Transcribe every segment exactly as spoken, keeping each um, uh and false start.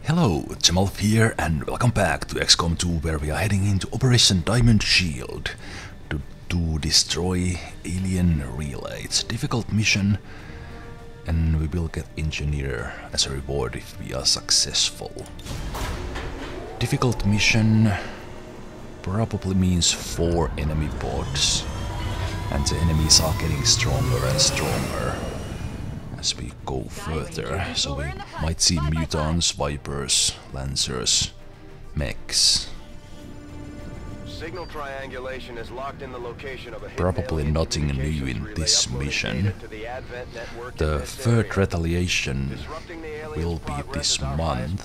Hello, Zemalf here, and welcome back to X COM two, where we are heading into Operation Diamond Shield to, to destroy alien relay. It's a difficult mission, and we will get engineer as a reward if we are successful. Difficult mission probably means four enemy pods, and the enemies are getting stronger and stronger as we go further, so we might see mutants, vipers, lancers, mechs. Signal triangulation is locked in the location of a Probably nothing new in this mission. The third retaliation will be this month,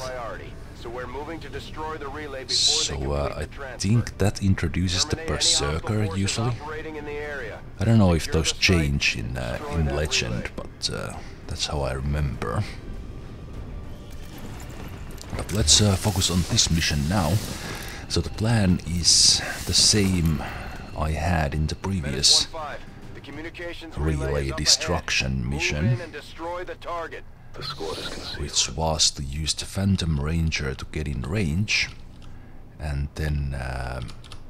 so uh, I think that introduces the Berserker usually. I don't know if those change in, uh, in Legend, but uh, that's how I remember. But let's uh, focus on this mission now. So the plan is the same I had in the previous relay destruction mission, which was to use the Phantom Ranger to get in range, and then uh,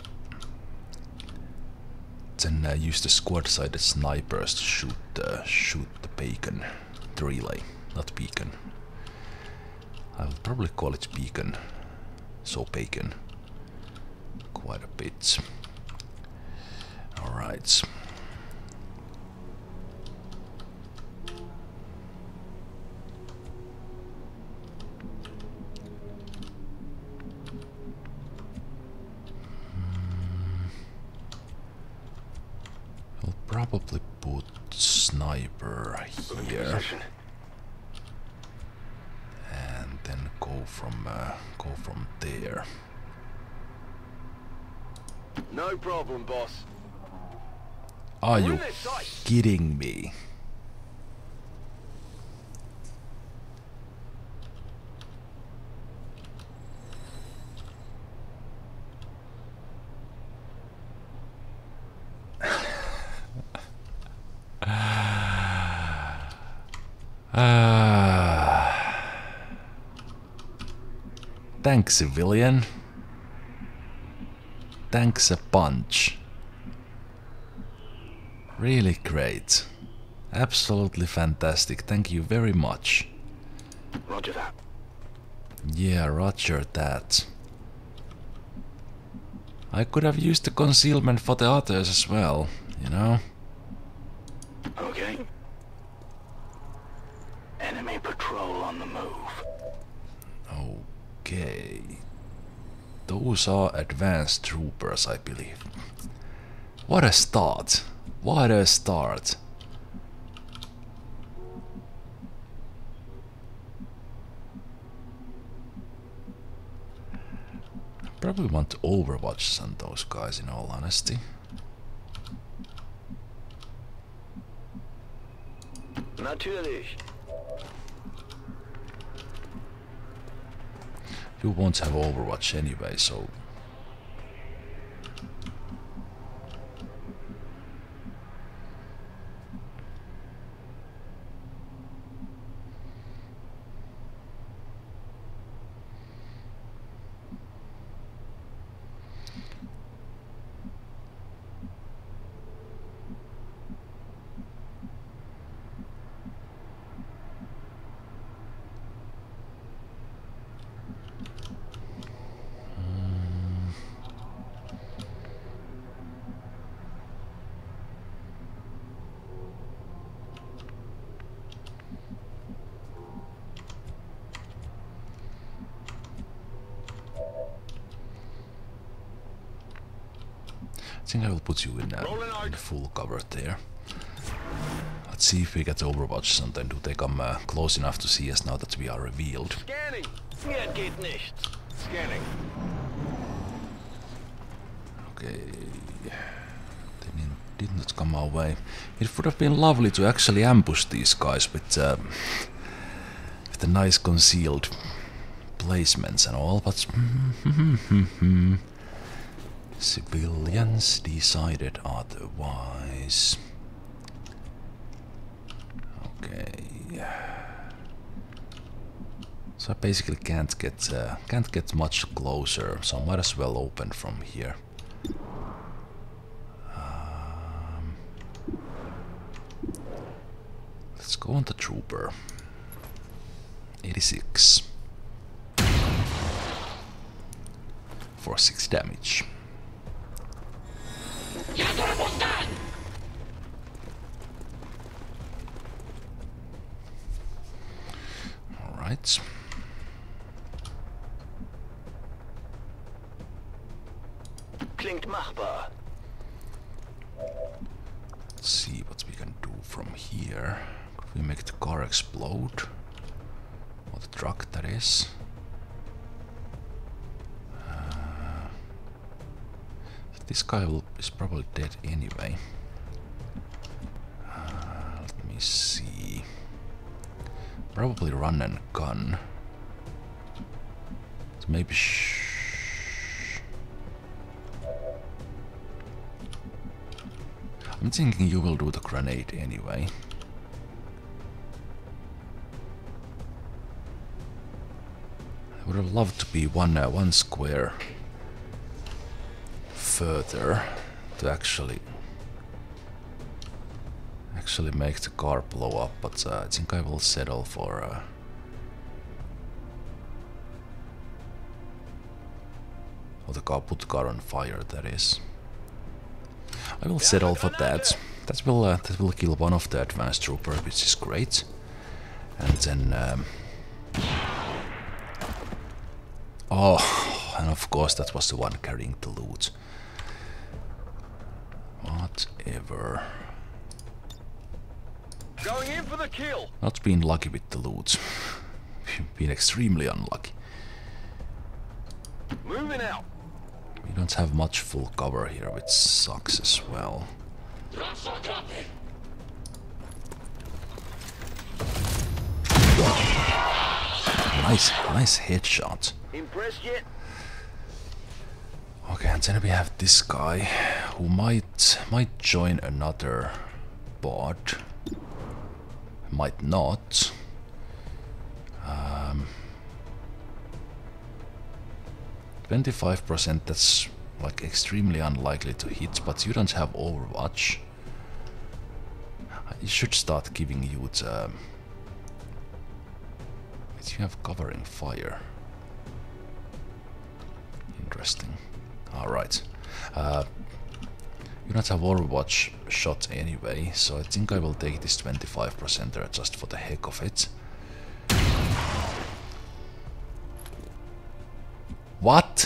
then uh, use the squad-sided snipers to shoot uh, shoot the beacon, the relay, not beacon. I will probably call it beacon, so bacon, quite a bit. All right. I'll probably put sniper here, and then go from uh, go from there. No problem, boss. Are you kidding me? Ah. Thanks, civilian. Thanks a bunch. Really great. Absolutely fantastic. Thank you very much. Roger that. Yeah, roger that. I could have used the concealment for the others as well, you know? Okay. Enemy patrol on the move. Okay. Those are advanced troopers, I believe. What a start! What a start! I probably want to overwatch some of those guys, in all honesty. Natürlich. You won't have Overwatch anyway, so... I think I will put you in, uh, in full cover there. Let's see if we get Overwatch sometime. Do they come uh, close enough to see us now that we are revealed? Scanning. Mir geht nichts. Scanning. Okay. They didn't, did not come our way. It would have been lovely to actually ambush these guys with, uh, with the nice concealed placements and all, but... civilians decided otherwise. Okay. So I basically can't get uh, can't get much closer, so I might as well open from here. Um, let's go on the trooper. eighty-six for six damage. All right. Klingt machbar. Let's see what we can do from here. Could we make the car explode? Or the truck, that is. Uh, this guy will, is probably dead anyway. Uh, let me see. Probably run and gun. So maybe sh I'm thinking you will do the grenade anyway. I would have loved to be one uh, one square further to actually actually make the car blow up, but uh, I think I will settle for uh, or the car, put the car on fire, that is. I will settle for that. That will uh, that will kill one of the advanced trooper, which is great. And then, um, oh, and of course that was the one carrying the loot. Whatever. Going in for the kill. Not being lucky with the loot. Been extremely unlucky. Moving out. We don't have much full cover here, which sucks as well. Nice, nice headshot. Impressed yet? Okay, and then we have this guy who might might join another bot. Might not. Um, twenty-five percent, that's like extremely unlikely to hit, but you don't have Overwatch. I should start giving you the... But you have covering fire. Interesting. Alright. Uh, you don't have Overwatch shot anyway, so I think I will take this twenty-five percent there just for the heck of it. What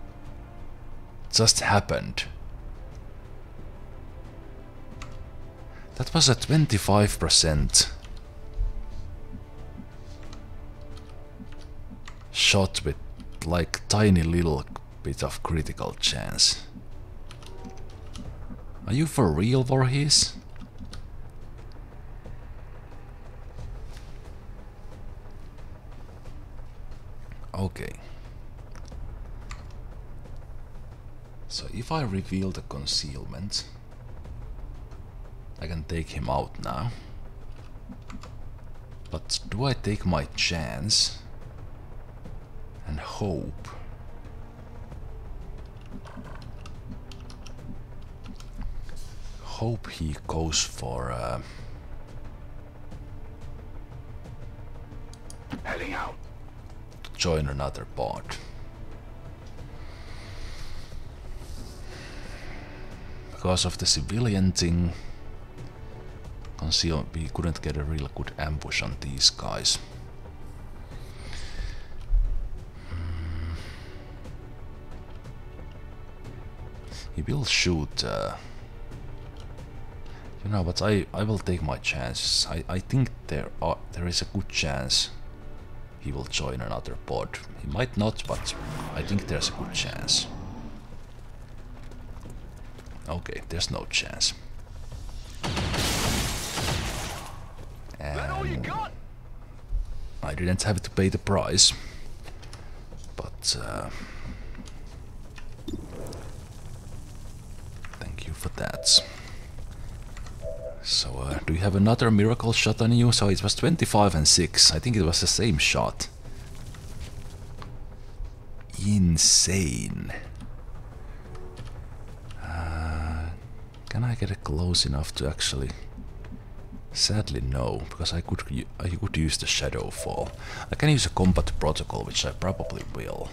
just happened? That was a twenty-five percent shot with like tiny little bit of critical chance. Are you for real, Voorhees? Okay. So if I reveal the concealment, I can take him out now. But do I take my chance and hope? Hope he goes for uh, Heading out. to join another bot. Because of the civilian thing, conceal, we couldn't get a real good ambush on these guys. Hmm. He will shoot. Uh, you know, but I I will take my chances. I I think there are there is a good chance he will join another pod. He might not, but I think there's a good chance. Okay, there's no chance. And I didn't have to pay the price, but uh, thank you for that. So, uh, do you have another miracle shot on you? So it was twenty-five and six. I think it was the same shot. insane. Uh, can I get it close enough to actually... Sadly no, because I could I could use the shadow fall. I can use a combat protocol, which I probably will.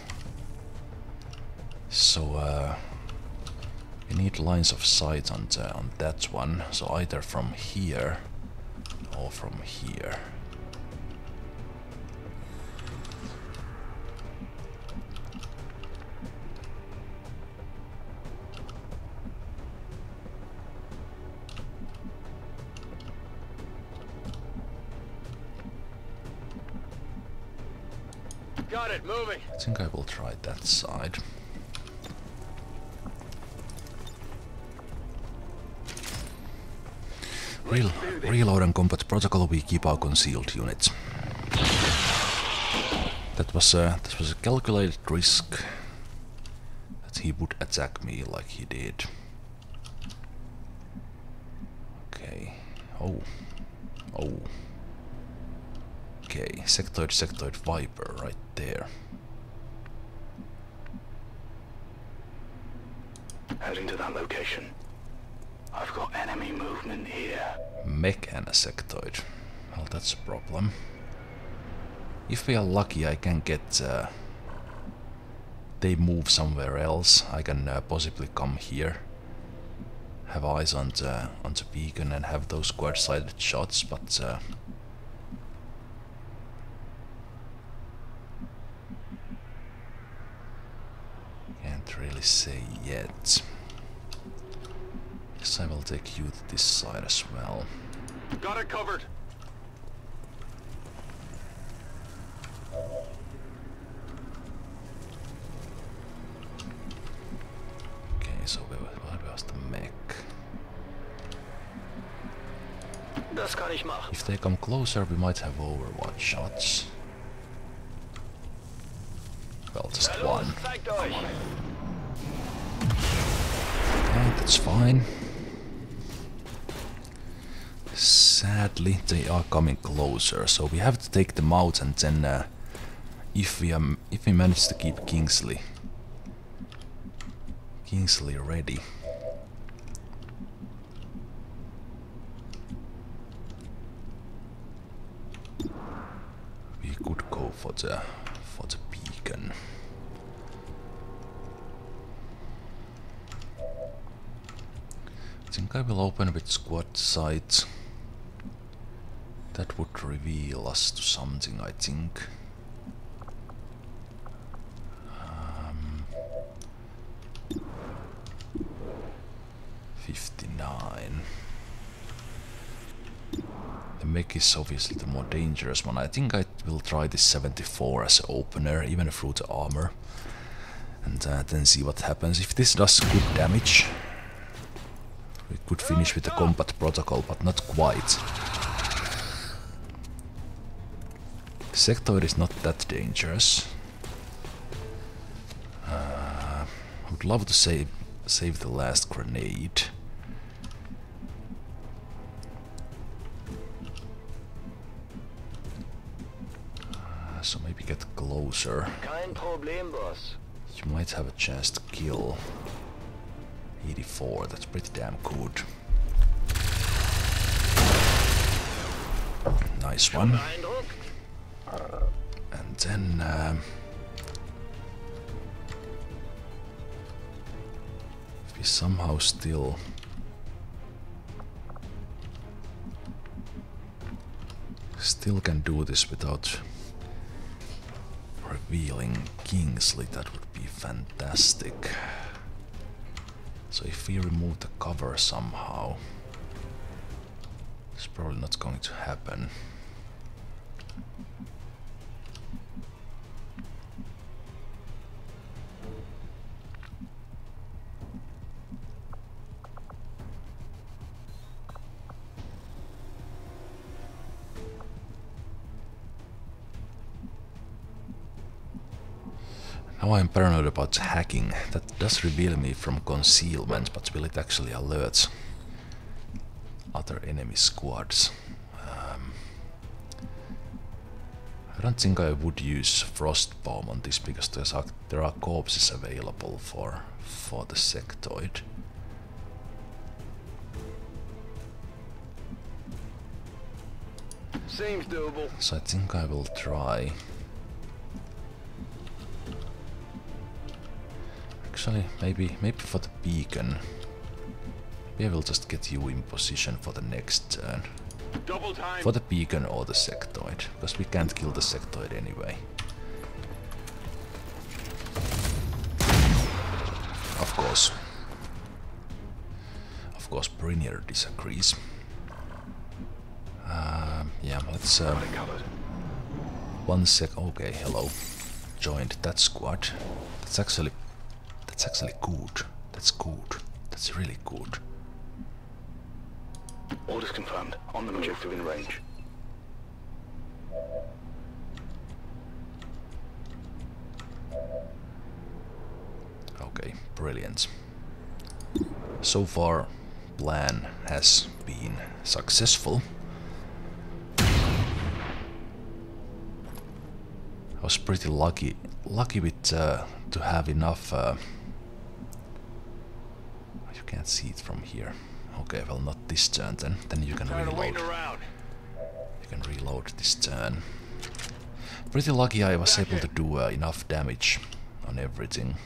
So uh, we need lines of sight on the, on that one. So either from here or from here. Got it, moving. I think I will try that side. Real, reload and combat protocol, we keep our concealed units. That was a, that was a calculated risk that he would attack me like he did. Okay. Oh. Oh. Okay, sectoid, sectoid Viper right there. Heading to that location. I've got enemy movement here. Mech and a sectoid. Well, that's a problem. If we are lucky, I can get... Uh, they move somewhere else. I can uh, possibly come here. Have eyes on the, on the beacon and have those quad-sided shots, but... Uh, can't really say yet. Guess I will take you to this side as well. Got it covered. Okay, so where, where was the mech? Das kann ich machen. If they come closer, we might have Overwatch shots. Well, just one. Zeigt euch. Okay, that's fine. Sadly, they are coming closer, so we have to take them out, and then uh, if we um, if we manage to keep Kingsley, Kingsley ready. We could go for the for the beacon. I think I will open with squad sight. That would reveal us to something, I think. Um, fifty-nine. The mech is obviously the more dangerous one. I think I will try this seventy-four as an opener, even through the armor. And uh, then see what happens. If this does good damage, we could finish with the combat protocol, but not quite. Sectoid is not that dangerous. Uh, I would love to save save the last grenade. Uh, so maybe get closer. Kein Problem, Boss. You might have a chance to kill. eighty-four, that's pretty damn good. Nice one. And then um, if we somehow still still can do this without revealing Kingsley, that would be fantastic. So if we remove the cover somehow, it's probably not going to happen. Now I'm paranoid about hacking. That does reveal me from concealment, but will it actually alert other enemy squads? Um, I I don't think I would use frost bomb on this because there's a, there are corpses available for for the sectoid. Seems doable. So I think I will try. Actually, maybe maybe for the beacon. Maybe I will just get you in position for the next turn. Double time. For the beacon or the sectoid, because we can't kill the sectoid anyway. Of course. Of course, Brinier disagrees. Um, yeah, let's. Uh, one sec. Okay, hello. Joined that squad. That's actually. That's actually good. That's good. That's really good. Orders confirmed. On the move. Objective in range. Okay, brilliant. So far, plan has been successful. I was pretty lucky, lucky with uh, to have enough. Uh, you can't see it from here. Okay, well, not this turn then. Then you can reload. You can reload this turn. Pretty lucky I was able to do uh, enough damage on everything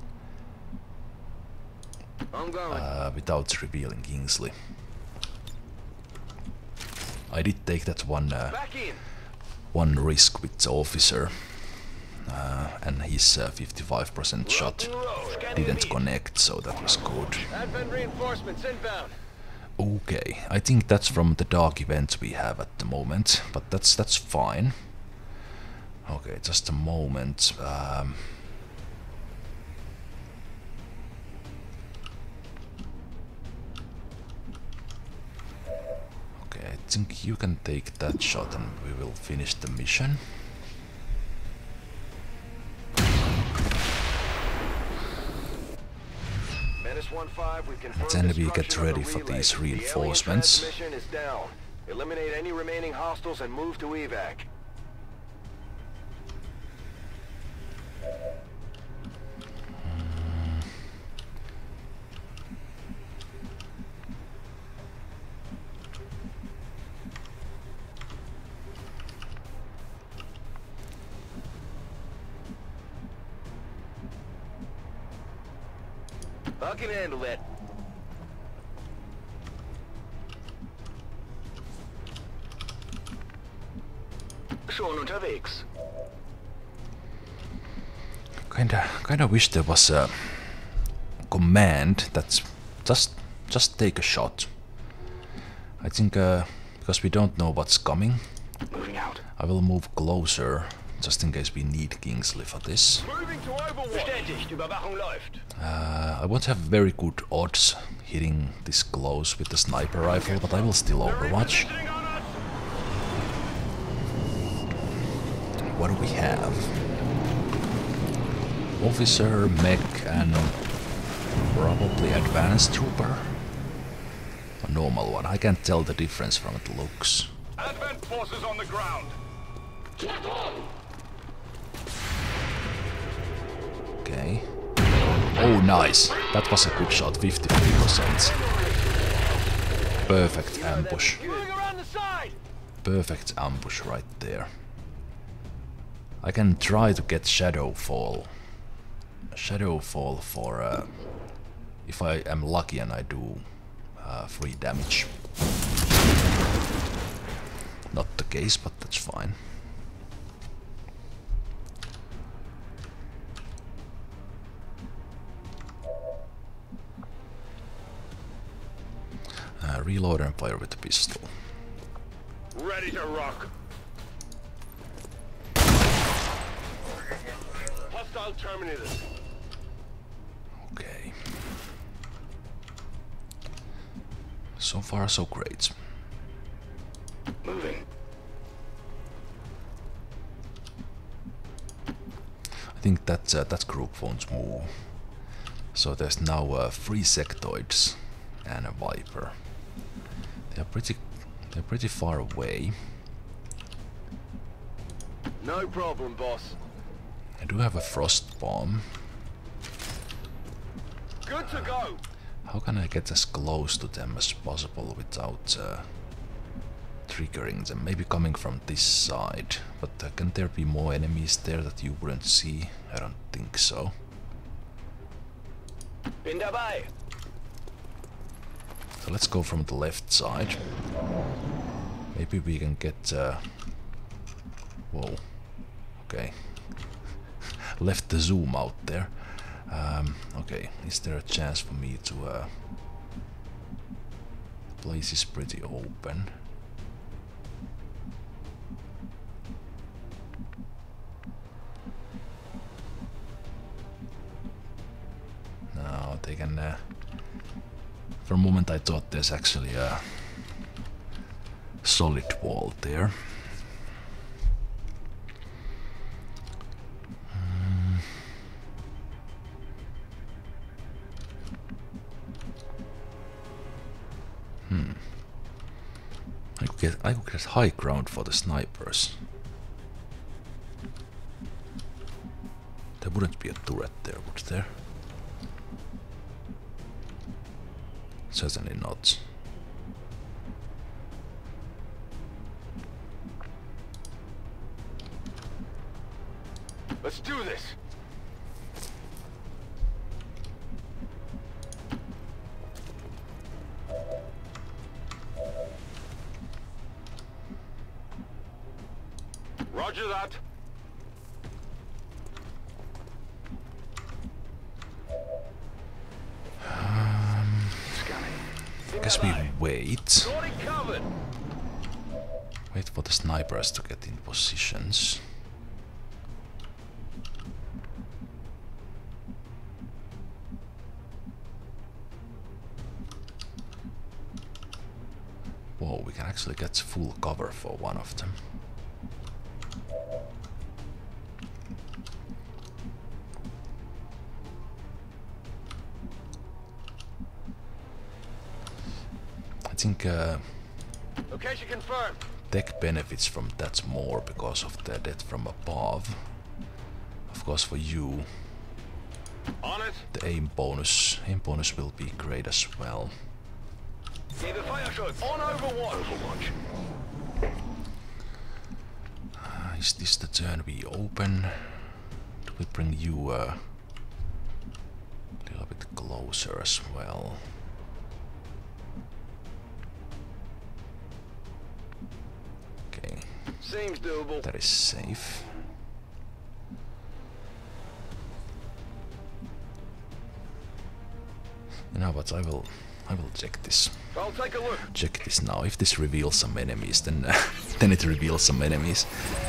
uh, without revealing Kingsley. I did take that one uh, one risk with the officer, uh, and his uh, fifty-five percent shot didn't connect, so that was good. Okay, I think that's from the dark event we have at the moment, but that's that's fine. Okay, just a moment. Um, okay, I think you can take that shot and we will finish the mission. And then we get ready for these reinforcements. Eliminate any remaining hostiles and move to evac. I can handle that. Schon unterwegs. Kinda, kinda wish there was a command that's just, just take a shot. I think uh, because we don't know what's coming, Moving out. I will move closer just in case we need Kingsley for this. Moving to Bestätigt, Überwachung läuft. Uh, I won't have very good odds hitting this close with the sniper rifle, but I will still overwatch. What do we have? Officer, mech, and probably advanced trooper. A normal one. I can't tell the difference from the looks. Advent forces on the ground. Okay. Oh, nice. That was a good shot. fifty-three percent. Perfect ambush. Perfect ambush right there. I can try to get Shadowfall. Shadowfall for uh, if I am lucky and I do uh, free damage. Not the case, but that's fine. Uh, reload and fire with the pistol. Ready to rock. Hostile terminated. Okay. So far, so great. Moving. I think that uh, that group won't move. So there's now uh, three sectoids and a Viper. They're pretty, they're pretty far away. No problem, boss. I do have a frost bomb. Good to go. How can I get as close to them as possible without uh, triggering them? Maybe coming from this side. But uh, can there be more enemies there that you wouldn't see? I don't think so. Bin dabei. So let's go from the left side. Maybe we can get... Uh, whoa. Okay. Left the zoom out there. Um, okay, is there a chance for me to... Uh, the place is pretty open. No, they can... Uh, for a moment I thought there's actually a solid wall there. Hmm. I could get I could get high ground for the snipers. There wouldn't be a turret there, would there? Certainly not. Let's do this. Roger that. Um, I guess we wait. Got it covered. Wait for the snipers to get in positions. Whoa, we can actually get full cover for one of them. I think uh, Location confirmed. tech benefits from that more because of the death from above. Of course, for you, On it. the aim bonus, aim bonus will be great as well. Gebe Feuerschutz. On Overwatch. Overwatch. Uh, is this the turn we open? Do we bring you uh, a little bit closer as well? Okay, Seems doable. that is safe. You know what? I will, I will check this. I'll take a look. Check this now. If this reveals some enemies, then uh, then it reveals some enemies.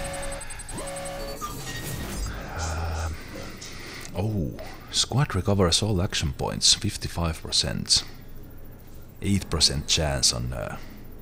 Um, oh, squad recovers all action points, fifty-five percent, eight percent chance on. Uh,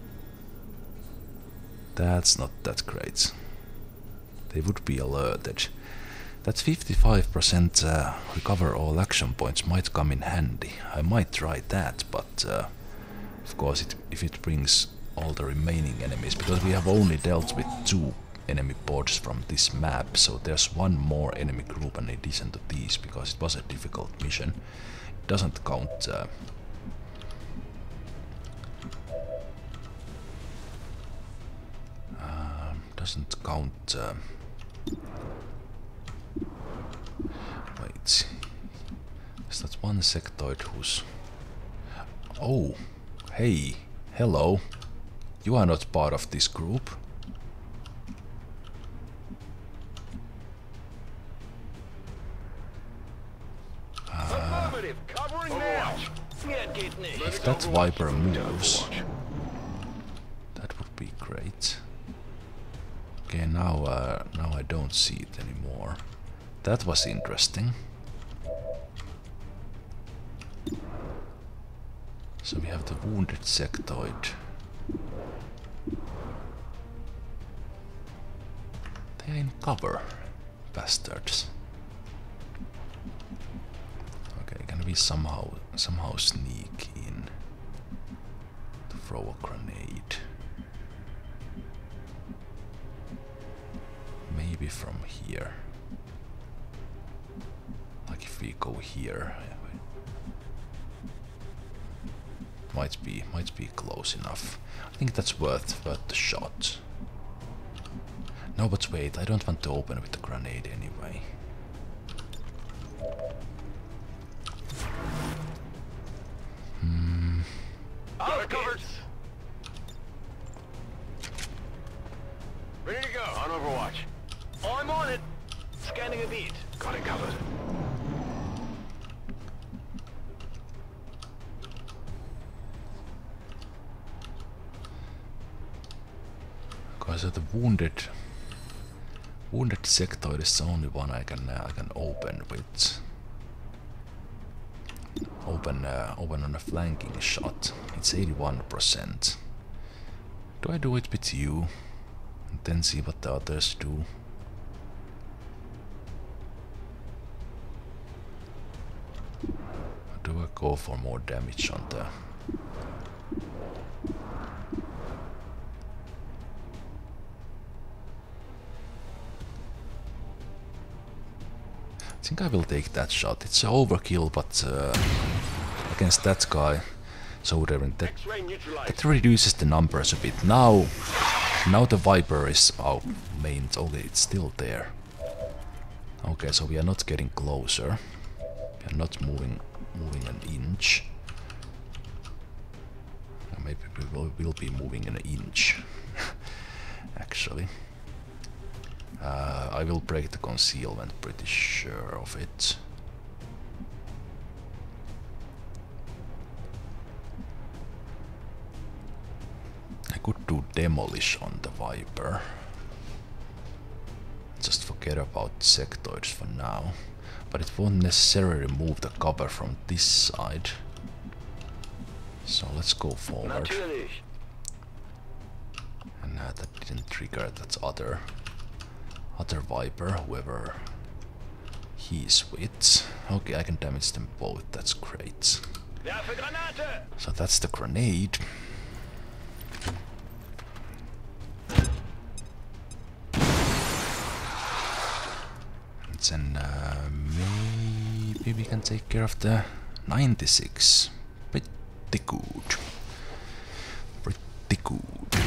that's not that great. They would be alerted. That fifty-five percent uh, recover all action points might come in handy. I might try that, but. Uh, Of course, it, if it brings all the remaining enemies, because we have only dealt with two enemy boards from this map, so there's one more enemy group in addition to these, because it was a difficult mission. It doesn't count. Uh, uh, doesn't count. Uh, wait, is that one sectoid who's? Oh. Hey, hello. You are not part of this group. Uh, if that Viper moves, that would be great. Okay, now, uh, now I don't see it anymore. That was interesting. So we have the wounded sectoid. They are in cover, bastards. Okay, can we somehow somehow sneak in to throw a grenade? Maybe maybe from here. Like if we go here, might be might be close enough. I think that's worth worth the shot. No, but wait, I don't want to open with the grenade anyway. Hmm. Got it covered. Ready to go. On Overwatch. I'm on it. Scanning a beat. Got it covered. Because of the wounded, wounded sectoid is the only one I can uh, I can open with. Open uh, open on a flanking shot. It's eighty-one percent. Do I do it with you? And then see what the others do. Or do I go for more damage on the... I think I will take that shot. It's an overkill, but uh, against that guy, so that, that reduces the numbers a bit. Now, now the Viper is out main. Okay, it's still there. Okay, so we are not getting closer. We are not moving, moving an inch. Maybe we will, will be moving an inch. Actually. Uh, I will break the concealment, pretty sure of it. I could do demolish on the Viper. Just forget about sectoids for now. But it won't necessarily remove the cover from this side. So let's go forward. And uh, that didn't trigger that other other Viper, whoever he's with. Okay, I can damage them both, that's great. So that's the grenade. And then uh, maybe we can take care of the ninety-six. Pretty good. Pretty good.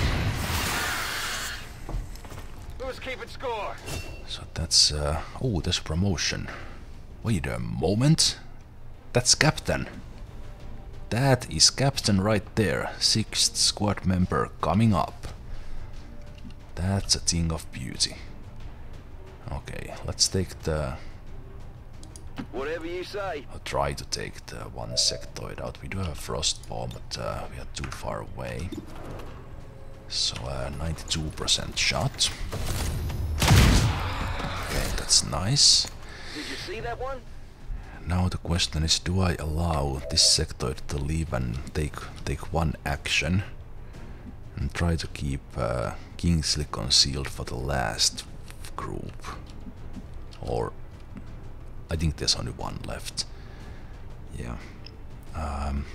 Who's keeping score? So that's uh, oh, there's promotion. Wait a moment. That's Captain. That is Captain right there. Sixth squad member coming up. That's a thing of beauty. Okay, let's take the... Whatever you say. I'll try to take the one sectoid out. We do have a frost bomb, but uh, we are too far away. So uh, ninety-two percent shot. Okay, that's nice. Did you see that one? Now the question is, do I allow this sectoid to leave and take take one action and try to keep uh, Kingsley concealed for the last group? Or I think there's only one left. Yeah. Um,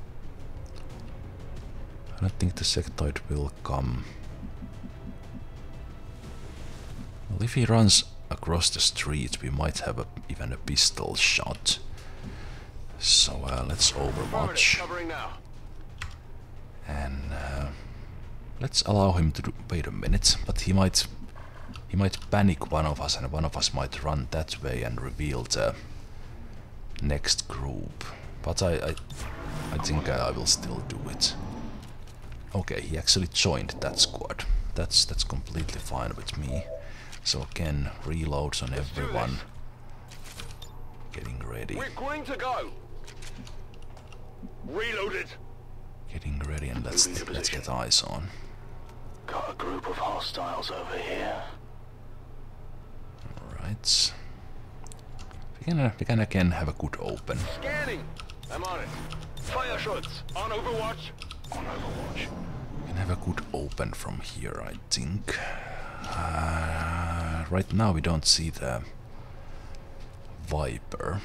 I don't think the sectoid will come. Well, if he runs across the street, we might have a, even a pistol shot. So uh, let's Overwatch. And uh, let's allow him to do, wait a minute, but he might he might panic one of us, and one of us might run that way and reveal the next group. But I I, I think I, I will still do it. Okay, he actually joined that squad. That's that's completely fine with me. So again, reloads on everyone. Getting ready. We're going to go. Reloaded. Getting ready, and let's let's get eyes on. Got a group of hostiles over here. All right. We can uh, we can again have a good open. Scanning. I'm on it. Fire shots on Overwatch. On Overwatch. We can have a good open from here, I think. Uh, right now we don't see the Viper.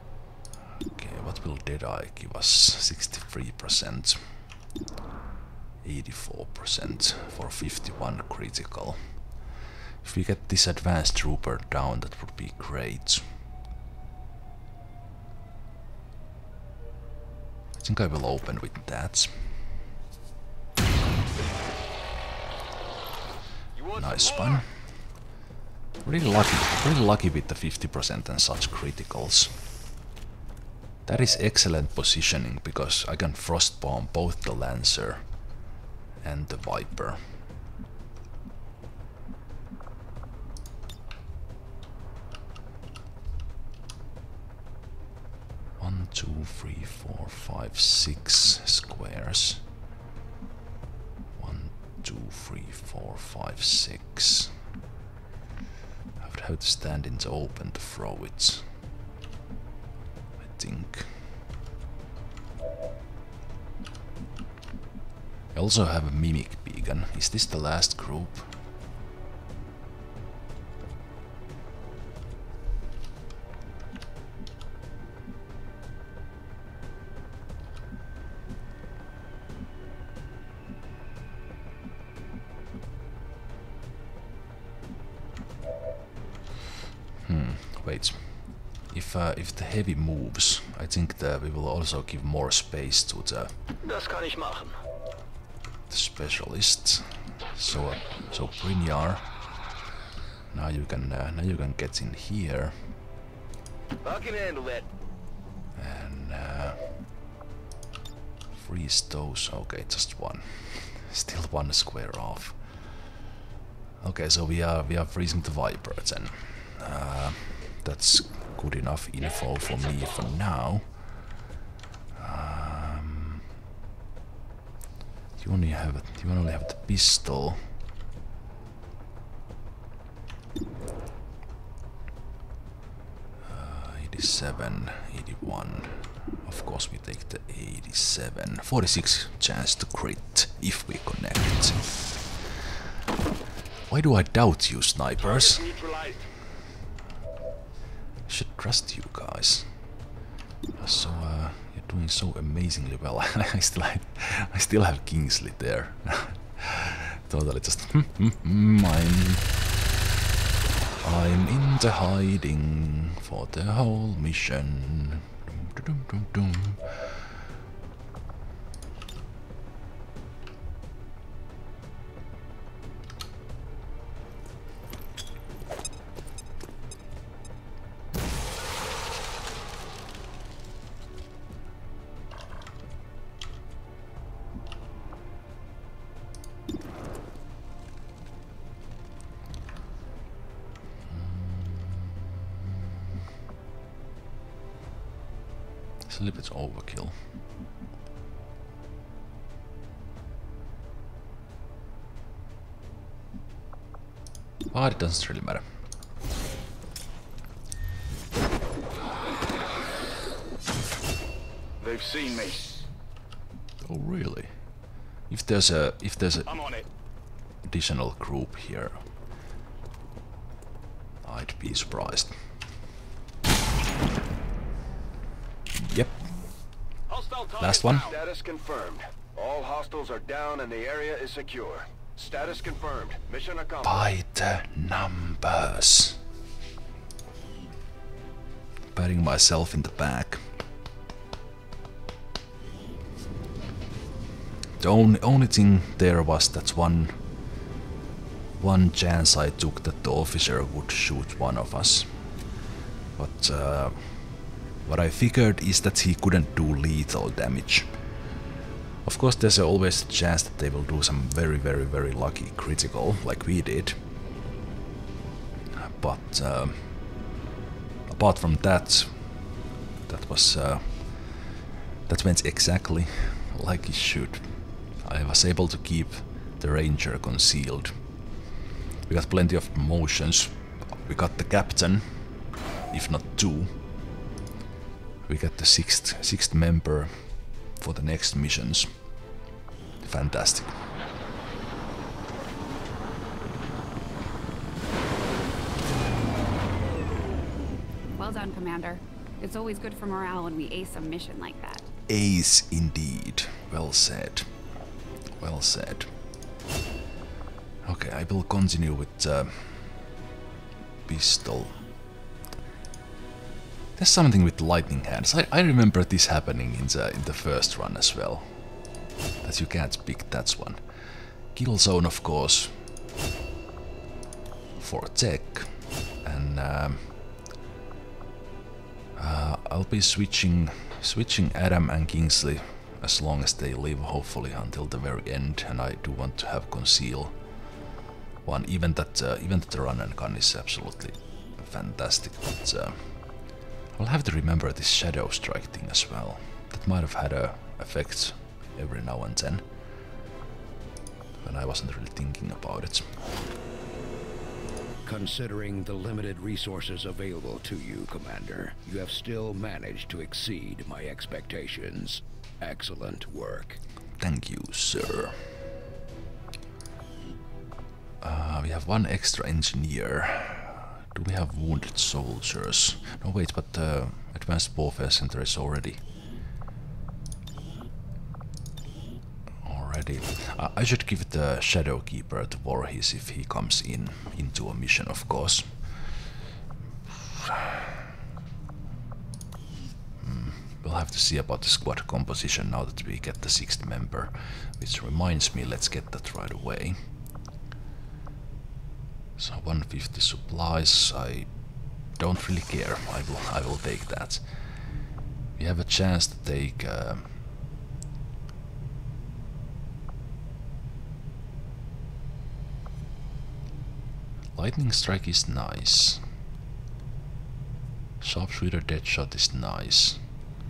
Okay, what will Deadeye give us? sixty-three percent. eighty-four percent for fifty-one critical. If we get this advanced trooper down, that would be great. I think I will open with that. Nice one. Really lucky, really lucky with the fifty percent and such criticals. That is excellent positioning because I can frost bomb both the Lancer and the Viper. One, two, three, four, five, six squares. One, two, three, four, five, six. I would have to stand in the open to throw it. I think. I also have a mimic beacon. Is this the last group? Hmm, wait. If uh, if the heavy moves, I think that we will also give more space to the, Das kann ich machen. the specialist. So uh, so Brynjar, now you can uh, now you can get in here. I can handle that. And uh, freeze those. Okay, just one. Still one square off. Okay, so we are we are freezing the Viper then. Uh, that's good enough info for me for now. Um, you only have you only have the pistol. Uh, eighty-seven, eighty-one. Of course, we take the eighty-seven. forty-six chance to crit if we connect. Why do I doubt you, snipers? I should trust you guys. So uh, you're doing so amazingly well. I still have, I still have Kingsley there. Totally just. Hmm, hmm, hmm, I'm. I'm in the hiding for the whole mission. Dum, dum, dum, dum, dum. It's a little bit overkill. But it doesn't really matter. They've seen me. Oh really? If there's a if there's a I'm on it. additional group here, I'd be surprised. Yep. Last one. Status confirmed. All hostiles are down and the area is secure. Status confirmed. Mission accomplished. By the numbers. Patting myself in the back. The only, only thing there was that one one chance I took that the officer would shoot one of us. But uh, what I figured is that he couldn't do lethal damage. Of course, there's always a chance that they will do some very, very, very lucky critical, like we did. But uh, apart from that, that was uh, that went exactly like it should. I was able to keep the Ranger concealed. We got plenty of promotions. We got the captain, if not two. We got the sixth sixth member for the next missions. Fantastic. Well done, Commander. It's always good for morale when we ace a mission like that. Ace indeed. Well said. Well said. Okay, I will continue with uh, pistol. There's something with lightning hands. I, I remember this happening in the in the first run as well. That you can't pick that one. Kill zone, of course, for tech, and um, uh, I'll be switching switching Adam and Kingsley as long as they live, hopefully until the very end. And I do want to have conceal one, even that uh, even that the run and gun is absolutely fantastic. But uh, I'll have to remember this shadow strike thing as well. That might have had a effect every now and then when I wasn't really thinking about it. Considering the limited resources available to you, Commander, you have still managed to exceed my expectations. Excellent work. Thank you, sir. Uh, we have one extra engineer. Do we have wounded soldiers? No, wait, but the uh, Advanced Warfare Center is already... Already. Uh, I should give the Shadow Keeper to Voorhees if he comes in into a mission, of course. Hmm. We'll have to see about the squad composition now that we get the sixth member. Which reminds me, let's get that right away. So one hundred fifty supplies, I don't really care, I will, I will take that. We have a chance to take... Uh, Lightning Strike is nice. Sharpshooter Deadshot is nice.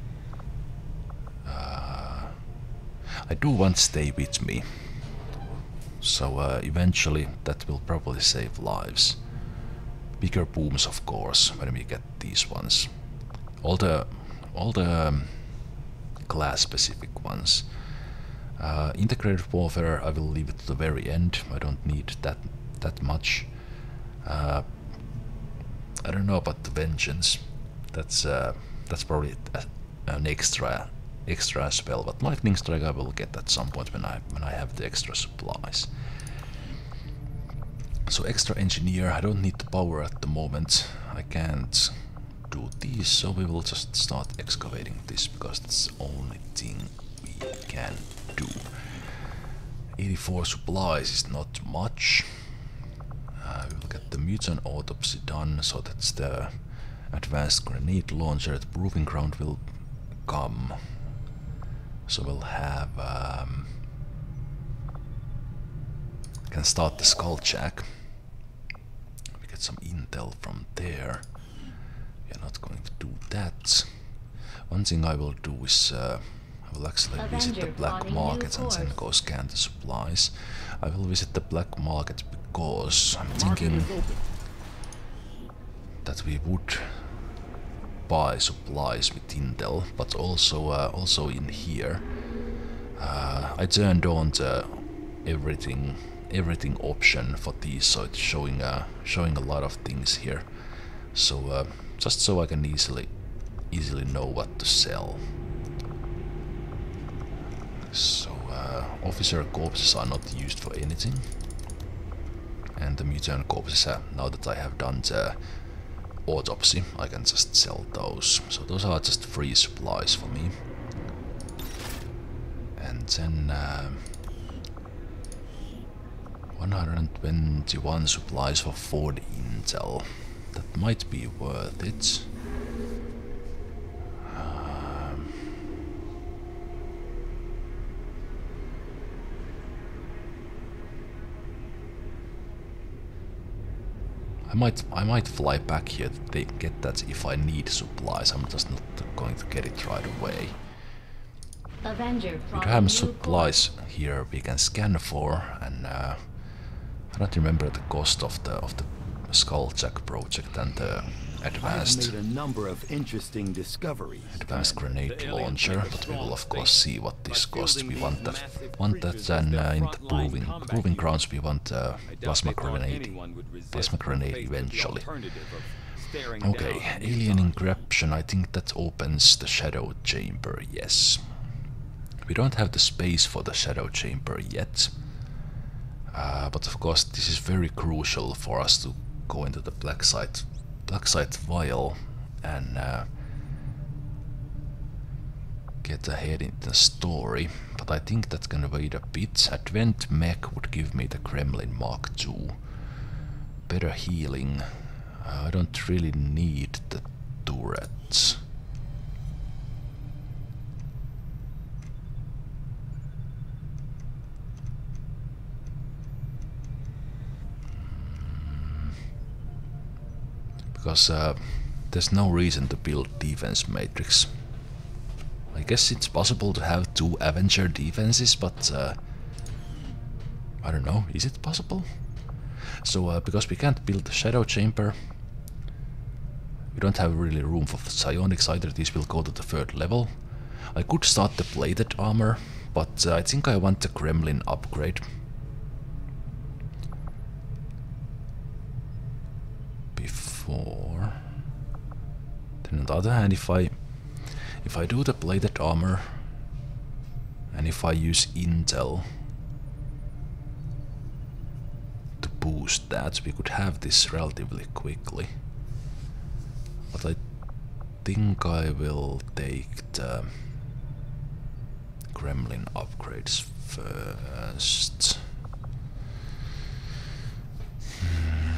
Uh, I do want to stay with me. So uh, eventually that will probably save lives. Bigger booms, of course, when we get these ones. All the all the um, class specific ones. Uh, integrated warfare I will leave it to the very end. I don't need that that much. Uh, I don't know about the vengeance. That's uh, that's probably a, an extra. extra as well, but lightning strike I will get at some point when I when I have the extra supplies. So extra engineer, I don't need the power at the moment. I can't do these, so we will just start excavating this because it's the only thing we can do. eighty-four supplies is not much. Uh, we will get the mutant autopsy done, so that's the advanced grenade launcher. The proving ground will come. So we'll have... Um, can start the Skulljack. We get some intel from there. We are not going to do that. One thing I will do is... Uh, I will actually visit the black market and then go scan the supplies. I will visit the black market because I'm thinking that we would buy supplies with intel, but also uh, also in here uh, I turned on the everything everything option for these, so it's showing uh, showing a lot of things here. So uh, just so I can easily easily know what to sell. So uh, officer corpses are not used for anything, and the mutant corpses, uh, now that I have done the autopsy, I can just sell those. So those are just free supplies for me. And then uh, one hundred twenty-one supplies for Ford Intel. That might be worth it. Um, I might I might fly back here to take, get that if I need supplies. I'm just not going to get it right away. Avenger, we do have supplies here we can scan for, and uh, I don't remember the cost of the of the Skulljack project and the advanced I've made a number of interesting discoveries. Advanced grenade launcher, but we will of course see what this costs. We want that, want that, and uh, in the proving proving grounds we want uh, plasma grenade, plasma grenade eventually. Okay, alien encryption. I think that opens the shadow chamber. Yes, We don't have the space for the shadow chamber yet. Uh, but of course this is very crucial for us to go into the black site, black site vial and uh, get ahead in the story. But I think that's gonna wait a bit. Advent Mech would give me the Gremlin Mark two. Better healing. Uh, I don't really need the turrets. Because uh, there's no reason to build defense matrix. I guess it's possible to have two Avenger defenses, but uh, I don't know, is it possible? So uh, because we can't build the shadow chamber, we don't have really room for psionics either. These will go to the third level. I could start the plated armor, but uh, I think I want the Gremlin upgrade. Before. Then on the other hand, if I if I do the plated armor and if I use intel to boost that, we could have this relatively quickly. But I think I will take the Gremlin upgrades first. Hmm.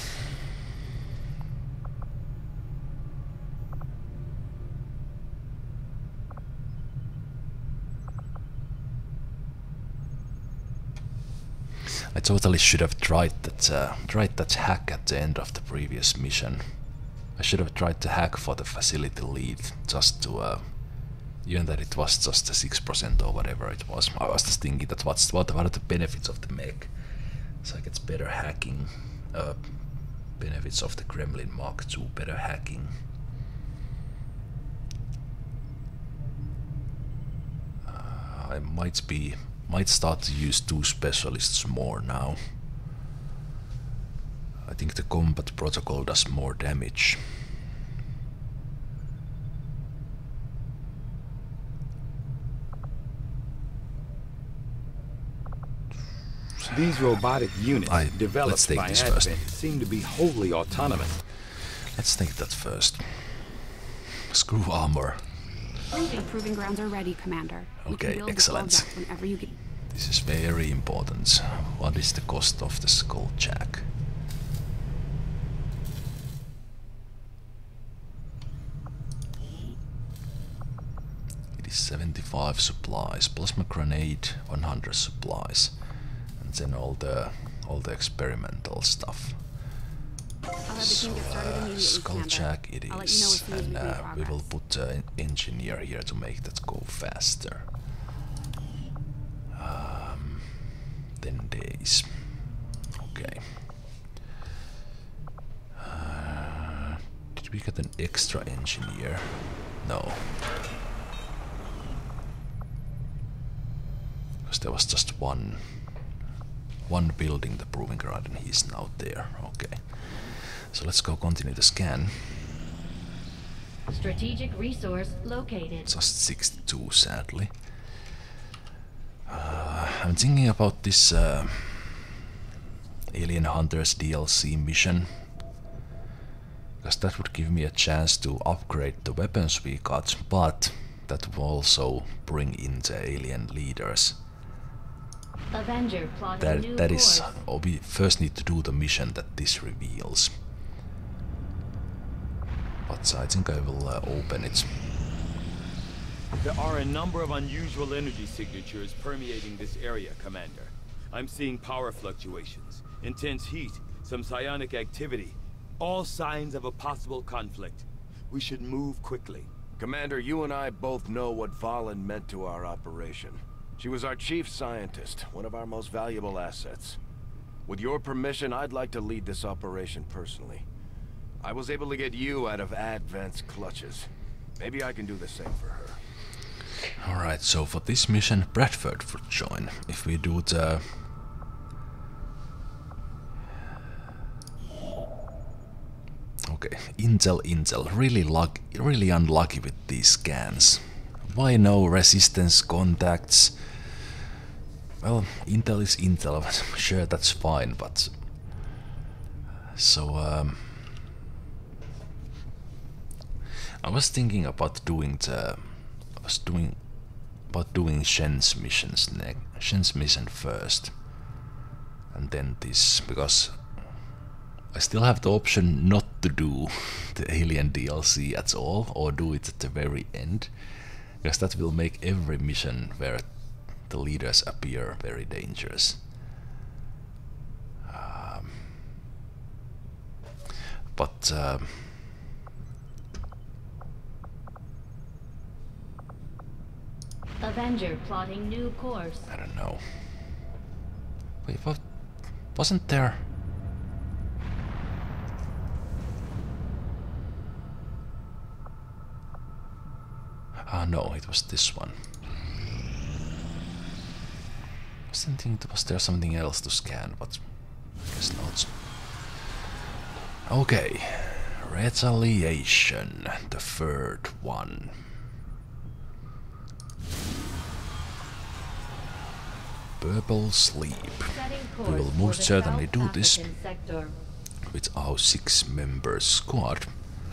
I totally should have tried that uh, tried that hack at the end of the previous mission. I should have tried to hack for the facility lead, just to, uh, even that it was just a six percent or whatever it was. I was just thinking that what's, what, what are the benefits of the mech? So I get better hacking, uh, benefits of the Gremlin Mark two, better hacking. Uh, I might be, might start to use two specialists more now. I think the combat protocol does more damage. These robotic units I, developed let's take by this Advent first. seem to be wholly autonomous. Let's take that first. Screw armor. Proving grounds are ready, Commander. You Okay, can build excellent. The skull jack whenever you get. This is very important. What is the cost of the skull jack? It is seventy-five supplies, plasma grenade, one hundred supplies, and then all the all the experimental stuff. I'll have the team So, get started uh, immediately, skull Commander. jack it I'll let you know as is, soon as and we've made uh, we will progress. put an engineer here to make that go faster. Um, ten days. Okay. Uh, did we get an extra engineer? No. Because there was just one one building the proving ground and he's now there. Okay. So let's go continue the scan. Strategic resource located. Just sixty-two, sadly. Uh, I'm thinking about this uh, Alien Hunters D L C mission, because that would give me a chance to upgrade the weapons we got, but that will also bring in the alien leaders. Avenger plotting That, new that course. is, oh, we first need to do the mission that this reveals. But I think I will uh, open it. There are a number of unusual energy signatures permeating this area, Commander. I'm seeing power fluctuations, intense heat, some psionic activity, all signs of a possible conflict. We should move quickly. Commander, you and I both know what Valen meant to our operation. She was our chief scientist, one of our most valuable assets. With your permission, I'd like to lead this operation personally. I was able to get you out of Advent's clutches. Maybe I can do the same for her. Alright, so for this mission, Bradford would join. If we do the... Okay, Intel, Intel. Really luck, really unlucky with these scans. why no resistance contacts? Well, intel is intel. Sure, that's fine, but so um, I was thinking about doing the. I was doing about doing Shen's missions next. Shen's mission first, and then this, because I still have the option not to do the Alien D L C at all, or do it at the very end, because that will make every mission where the leaders appear very dangerous. Um, but um, Avenger plotting new course. I don't know. Wait, what? Wasn't there? Ah, no, it was this one. I was thinking, was there something else to scan, but I guess not. Okay, retaliation, the third one. Purple sleep. We will most certainly do this with our six-member squad.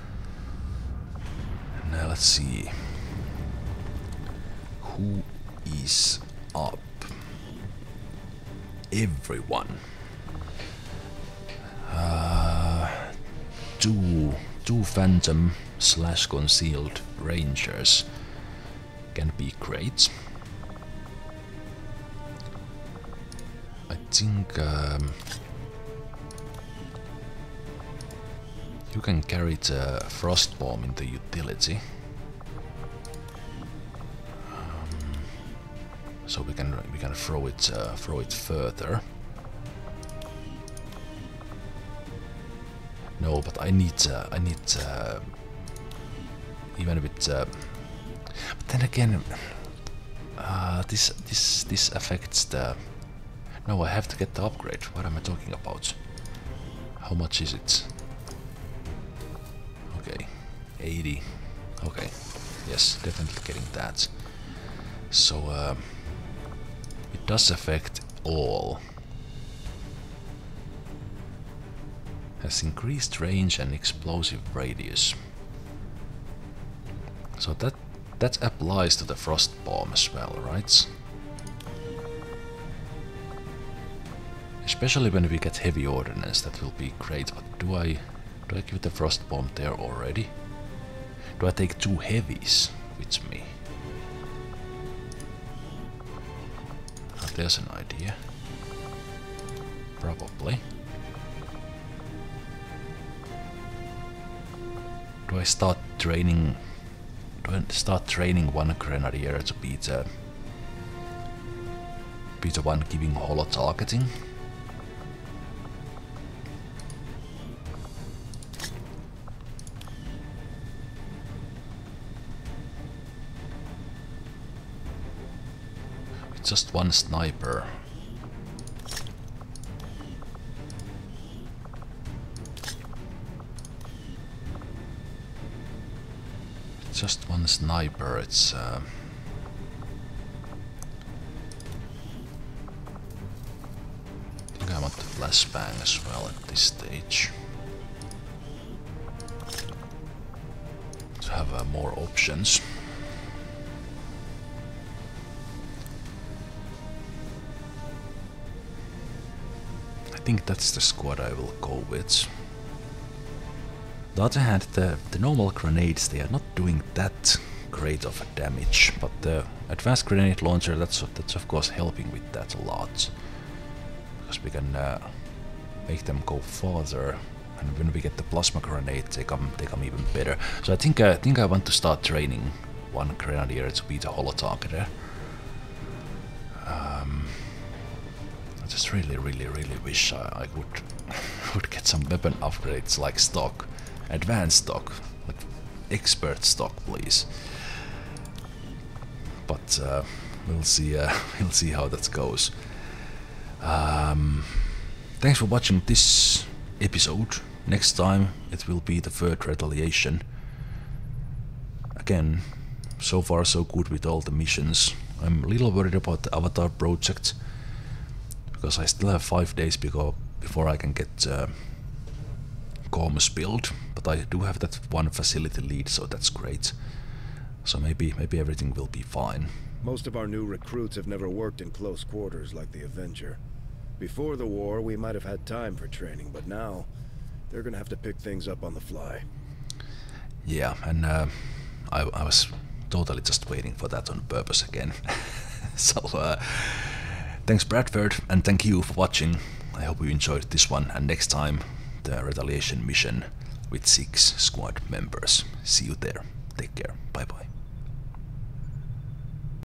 Now let's see who is up. Everyone. Uh, two two phantom slash concealed rangers can be great. I think um, you can carry the frost bomb in the utility, um, so we can we can throw it uh, throw it further. No, but I need uh, I need uh, even with. Uh, but then again, uh, this this this affects the. No, I have to get the upgrade. What am I talking about? How much is it? Okay, eighty. Okay, yes, definitely getting that. So uh, it does affect all. Has increased range and explosive radius. So that that applies to the frost bomb as well, right? Especially when we get heavy ordnance, that will be great. But do I do I give the frost bomb there already? Do I take two heavies with me? Oh, there's an idea. Probably. Do I start training? Do I start training one grenadier to be the be the one giving holo targeting? With just one sniper. Just one sniper, it's uh, I think I want the flashbang as well at this stage to have uh, more options. I think that's the squad I will go with. On the other hand, the, the normal grenades, they are not doing that great of damage, but the advanced grenade launcher, that's, that's of course helping with that a lot. Because we can uh, make them go farther, and when we get the plasma grenade, they come, they come even better. So I think, uh, I think I want to start training one grenadier to be the holo targeter. Um, I just really, really, really wish I, I would, would get some weapon upgrades like stock. Advanced stock, like expert stock, please. But uh, we'll see. Uh, we'll see how that goes. Um, thanks for watching this episode. Next time it will be the third retaliation. Again, so far so good with all the missions. I'm a little worried about the Avatar project, because I still have five days before, before I can get uh, comms built, but I do have that one facility lead, so that's great. So maybe maybe everything will be fine. Most of our new recruits have never worked in close quarters like the Avenger. Before the war, we might have had time for training, but now they're gonna have to pick things up on the fly. Yeah, and uh, I, I was totally just waiting for that on purpose again. So uh, thanks Bradford, and thank you for watching. I hope you enjoyed this one, and next time the retaliation mission with six squad members. See you there. Take care. Bye bye.